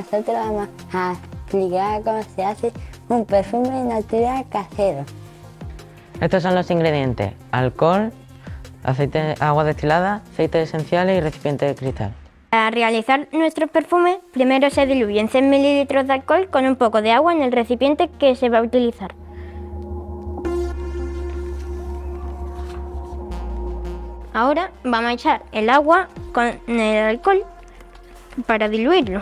nosotros vamos a explicar cómo se hace un perfume natural casero. Estos son los ingredientes: alcohol, aceite, agua destilada, aceites esenciales y recipiente de cristal. Para realizar nuestros perfumes, primero se diluyen 100 ml de alcohol con un poco de agua en el recipiente que se va a utilizar. Ahora vamos a echar el agua con el alcohol para diluirlo.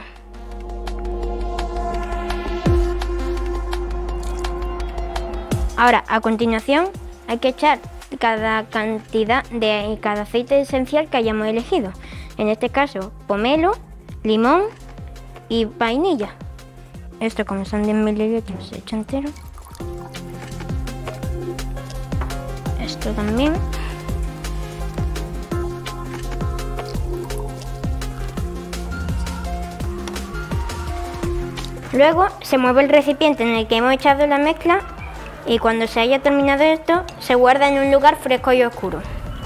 Ahora, a continuación, hay que echar cada cantidad de cada aceite esencial que hayamos elegido. En este caso, pomelo, limón y vainilla. Esto, como son 10 mililitros, se echa entero. Esto también. Luego se mueve el recipiente en el que hemos echado la mezcla y cuando se haya terminado esto, se guarda en un lugar fresco y oscuro.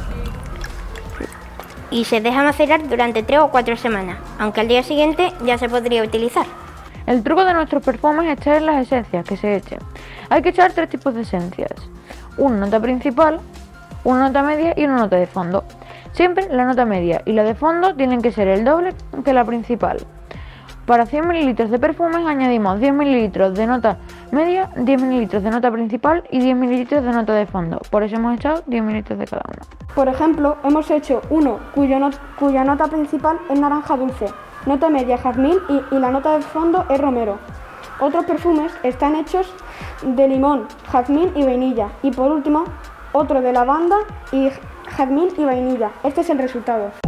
Y se deja macerar durante 3 o 4 semanas, aunque al día siguiente ya se podría utilizar. El truco de nuestros perfumes es echar las esencias que se echen. Hay que echar 3 tipos de esencias: una nota principal, una nota media y una nota de fondo. Siempre la nota media y la de fondo tienen que ser el doble que la principal. Para 100 ml de perfumes añadimos 10 ml de nota media, 10 ml de nota principal y 10 ml de nota de fondo. Por eso hemos echado 10 ml de cada uno. Por ejemplo, hemos hecho uno cuya nota principal es naranja dulce, nota media jazmín y la nota de fondo es romero. Otros perfumes están hechos de limón, jazmín y vainilla. Y por último, otro de lavanda y jazmín y vainilla. Este es el resultado.